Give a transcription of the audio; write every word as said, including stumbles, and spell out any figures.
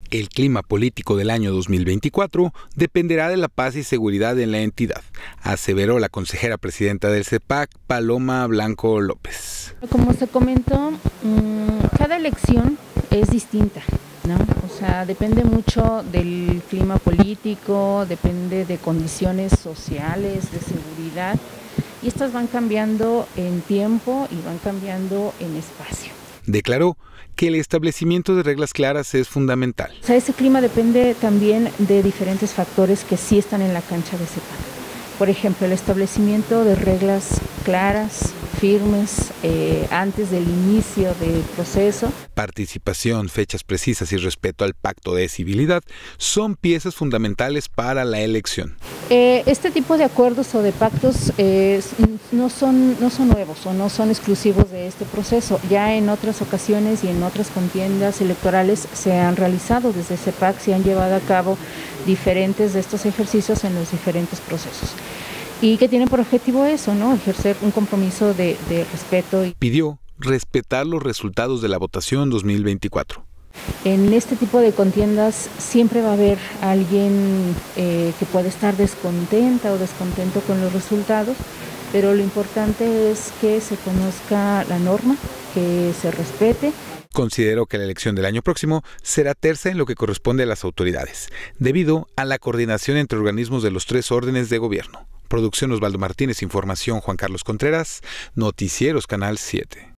El clima político del año dos mil veinticuatro dependerá de la paz y seguridad en la entidad, aseveró la consejera presidenta del C E P A C, Paloma Blanco López. Como se comentó, cada elección es distinta, ¿no? O sea, depende mucho del clima político, depende de condiciones sociales, de seguridad, y estas van cambiando en tiempo y van cambiando en espacio. Declaró que el establecimiento de reglas claras es fundamental. O sea, ese clima depende también de diferentes factores que sí están en la cancha de C E P A C. Por ejemplo, el establecimiento de reglas claras, firmes, eh, antes del inicio del proceso. Participación, fechas precisas y respeto al pacto de civilidad son piezas fundamentales para la elección. Eh, este tipo de acuerdos o de pactos eh, no son, no son nuevos o no son exclusivos de este proceso. Ya en otras ocasiones y en otras contiendas electorales se han realizado desde C E P A C, se han llevado a cabo diferentes de estos ejercicios en los diferentes procesos. Y que tienen por objetivo eso, ¿no? Ejercer un compromiso de, de respeto. Pidió respetar los resultados de la votación dos mil veinticuatro. En este tipo de contiendas siempre va a haber alguien eh, que puede estar descontenta o descontento con los resultados, pero lo importante es que se conozca la norma, que se respete. Considero que la elección del año próximo será tersa en lo que corresponde a las autoridades, debido a la coordinación entre organismos de los tres órdenes de gobierno. Producción Osvaldo Martínez, información Juan Carlos Contreras, Noticieros Canal siete.